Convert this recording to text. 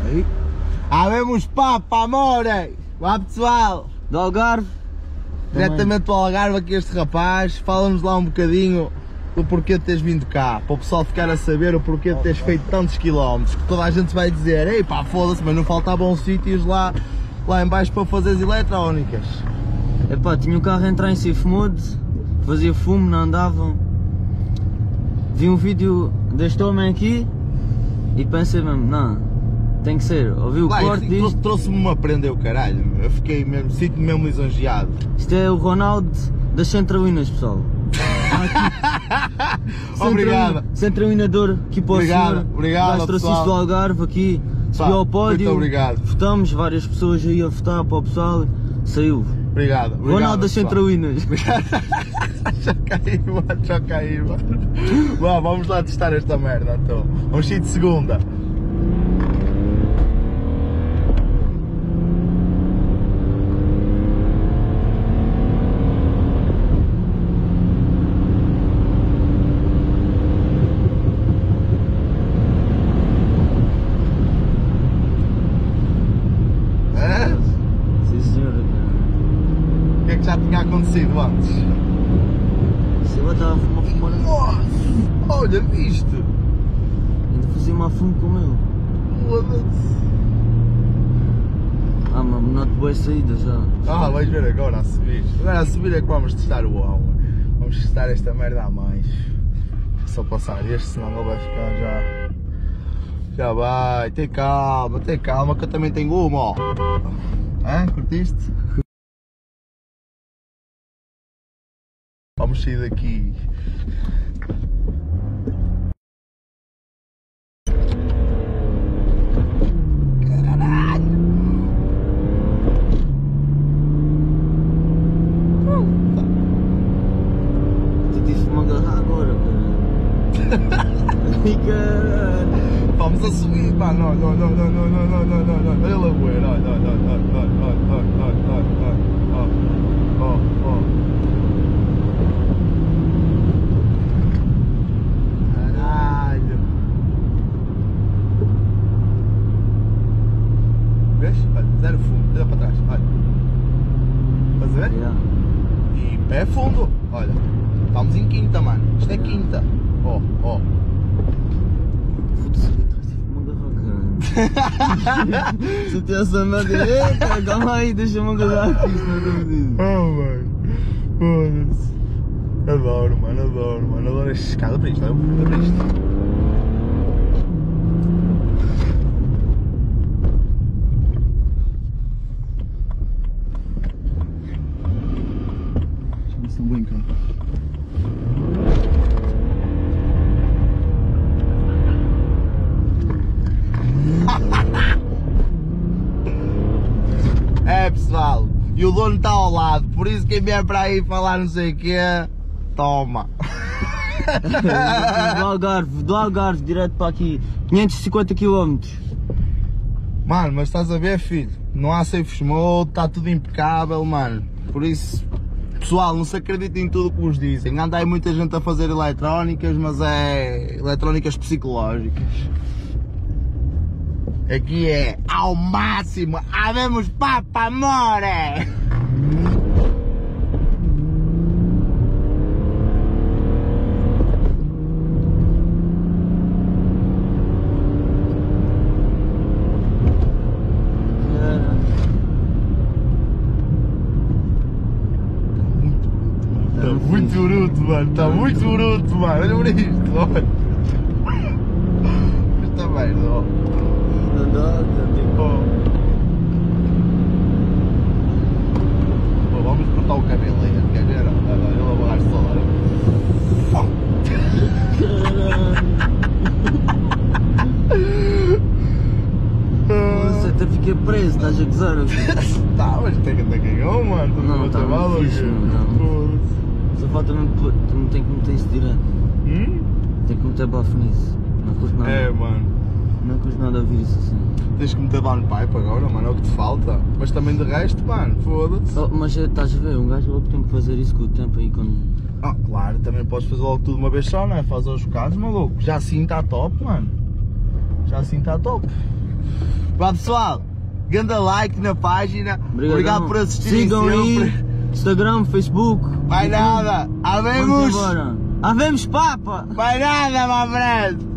Habemos papo, amore! Lá pessoal! Do Algarve? Diretamente do Algarve aqui este rapaz, fala-nos lá um bocadinho do porquê de teres vindo cá, para o pessoal ficar a saber o porquê de teres feito tantos quilómetros, que toda a gente vai dizer, ei pá, foda-se, mas não faltavam sítios lá em baixo para fazer as eletrónicas. Epá, tinha o carro a entrar em safe mode, fazia fumo, não andava. Vi um vídeo deste homem aqui e pensei mesmo, não, tem que ser, ouvi o corte disto. Trouxe-me uma prenda, eu caralho, eu fiquei mesmo, sinto-me mesmo lisonjeado. Isto é o Ronaldo das Centralinas, pessoal. Obrigado. Centralinador aqui para o senhor. Obrigado, trouxe isto do Algarve aqui, subiu ao pódio. Muito obrigado. Votamos, várias pessoas aí a votar para o pessoal, saiu. Obrigado. Ronaldo das Centralinas. Choca aí, mano. Lá, vamos lá testar esta merda, então. Vamos sair de segunda. Já tinha acontecido antes. Sei lá, estava a fumar. Nossa! Olha, viste? Ainda fazia uma fumo com ele. Foda-se! Ah, mas não te boas saída já. Ah, vais ver agora a subir. Agora a subir é que vamos testar o homem. Vamos testar esta merda a mais. Só passar este, senão ele vai ficar já. Já vai. Tem calma que eu também tenho uma, ó. Hã? Curtiste? Vamos sair daqui. Caralho! Tu tive uma agarrar agora, caralho. Vamos a subir, pá, não. Olha a lagoeira, olha. Vês? Olha, zero fundo, olha para trás, olha. Estás a ver? Yeah. E é fundo, olha. Estamos em quinta, mano. Isto é quinta. Ó. Foda-se, tive uma agarrar, caralho. Se eu tivesse a merda, eita, calma aí, deixa-me agarrar aqui, isso não é preciso. Oh, mano. Foda-se. Adoro, mano. Adoro esta escada para isto, olha para isto. É pessoal, e o dono está ao lado, por isso quem vier para aí falar não sei o quê, toma. Do Algarve, direto para aqui, 550 km. Mano, mas estás a ver, filho, não há safe mode, está tudo impecável, mano, por isso, pessoal, não se acreditem em tudo o que vos dizem. Anda aí muita gente a fazer eletrónicas, mas é eletrónicas psicológicas. Aqui é ao máximo, habemos papo, amore! Está muito bruto, mano, está muito bruto, mano, olha para isto, olha. Esta merda, ó. Vamos cortar o cabelo aí, quer ver? Olha, ele a borrar só. Nossa, até fiquei preso, estás a gozar? Tá, mas tem que ter cagão, mano. Não, está muito fixe, mano. Só falta mesmo, tu não tem que meter isso direto. Tem que meter bafo nisso. Não custa nada. É, mano. Não custa nada a vir isso assim. Tens que meter downpipe agora, mano, é o que te falta. Mas também de resto, mano, foda-se. Oh, mas estás a ver, um gajo logo tem que fazer isso com o tempo aí quando... Ah, claro, também podes fazer logo tudo uma vez só, não é? Faz aos bocados, maluco. Já assim está top, mano. Já assim está top. Vá pessoal, ganda like na página. Obrigado por assistirem. Sigam aí, Instagram, Facebook. Vai nada, Vamos havemos! embora. Havemos papa! Vai nada, my friend!